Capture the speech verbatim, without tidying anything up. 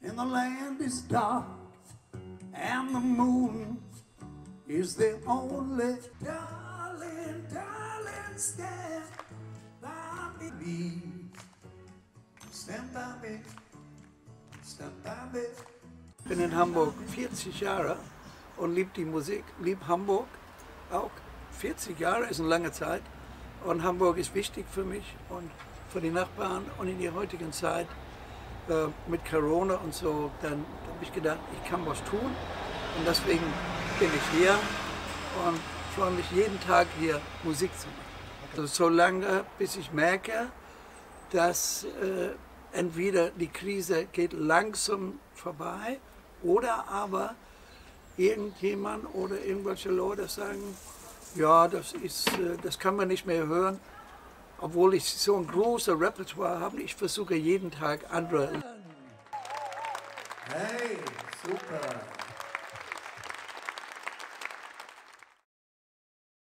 And the land is dark, and the moon is the only darling, darling, stand by me. Stand by me, stand by me. Ich bin in Hamburg vierzig Jahre und liebe die Musik, liebe Hamburg auch. vierzig Jahre ist eine lange Zeit und Hamburg ist wichtig für mich und für die Nachbarn. Und in der heutigen Zeit äh, mit Corona und so, dann habe ich gedacht, ich kann was tun und deswegen bin ich hier und freue mich jeden Tag hier Musik zu machen. Also so lange, bis ich merke, dass äh, entweder die Krise geht langsam vorbei oder aber irgendjemand oder irgendwelche Leute sagen, ja, das, ist, das kann man nicht mehr hören. Obwohl ich so ein großes Repertoire habe, ich versuche jeden Tag andere. Hey, super.